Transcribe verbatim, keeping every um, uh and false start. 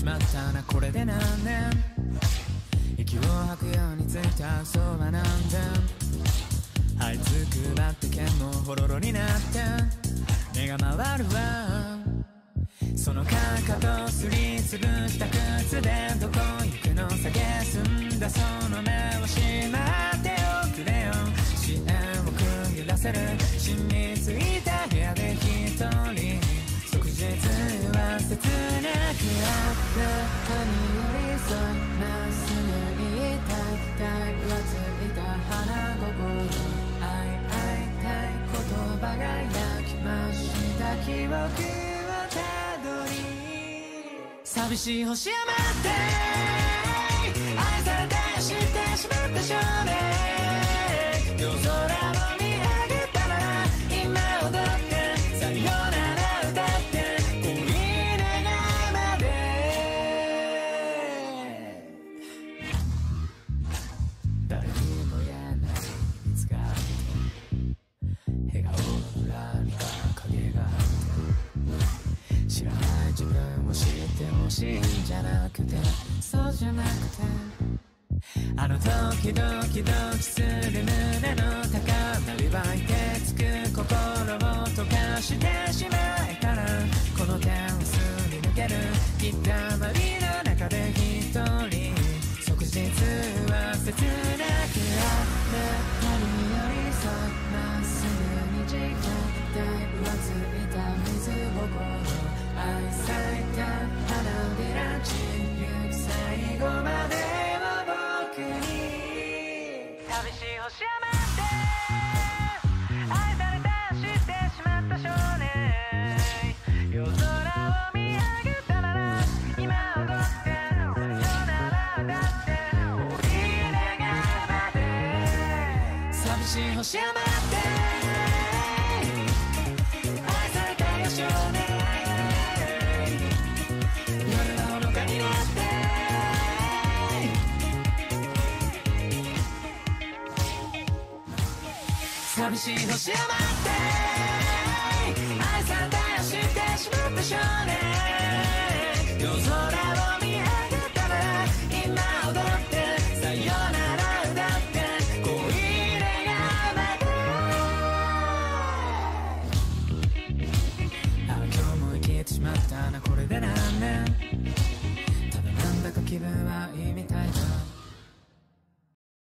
しまったなこれで何年。息を吐くようについた嘘は何千。這いつくばって剣もほろろになって目が回るわ。そのかかとすりつぶした靴でどこ行くの下げすんだその目をしまっておくれよ。視線をくぐらせる染みついた部屋で一人即日は切なくあったに寄り添いまっすぐ言いたいたいはついた花心愛会いたい言葉が焼きました記憶をたどり寂しい星山って愛されたよ知ってしまった少年。夜空を見上げたなら今踊ってさよなら歌って恋願まで。誰にも言えない秘密があって笑顔の裏には影があって知らない自分を知ってほしいんじゃなくてそうじゃなくてあの時ドキドキする胸の高鳴り湧いてつく心を溶かしてしまえたらこの手をすり抜けるきたまりの中で一人即日は切なくあったに寄り添いまっすぐに誓って浮ついた水心愛咲いた花びら散りゆく最後まで寂しい星山って愛された知ってしまった少年。夜空を見上げたなら今踊ってさよならだって恋願まで。寂しい星山って愛されたよ少年。夜がほのかになって寂しい星山って愛されたよ知ってしまった少年。夜空を見上げたなら今踊ってさよなら歌って恋願まで。ああ今日も生きてしまったなこれで何年。